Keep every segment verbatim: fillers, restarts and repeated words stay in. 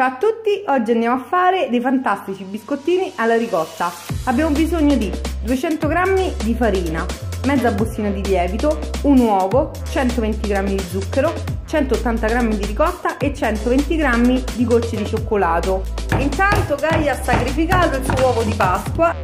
Ciao a tutti, oggi andiamo a fare dei fantastici biscottini alla ricotta. Abbiamo bisogno di duecento grammi di farina, mezza bustina di lievito, un uovo, centoventi grammi di zucchero, centottanta grammi di ricotta e centoventi grammi di gocce di cioccolato. Intanto Gaia ha sacrificato il suo uovo di Pasqua.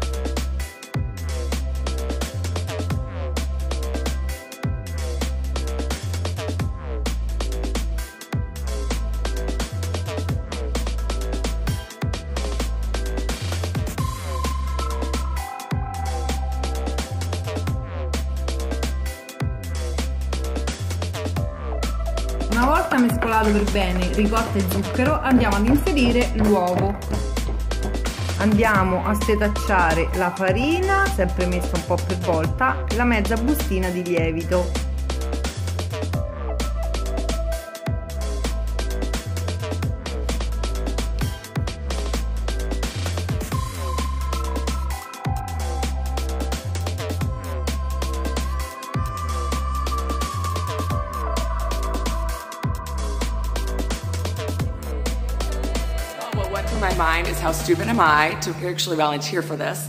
Una volta mescolato per bene ricotta e zucchero, andiamo ad inserire l'uovo. Andiamo a setacciare la farina, sempre messa un po' per volta, e la mezza bustina di lievito. What went through my mind is how stupid am I to actually volunteer for this.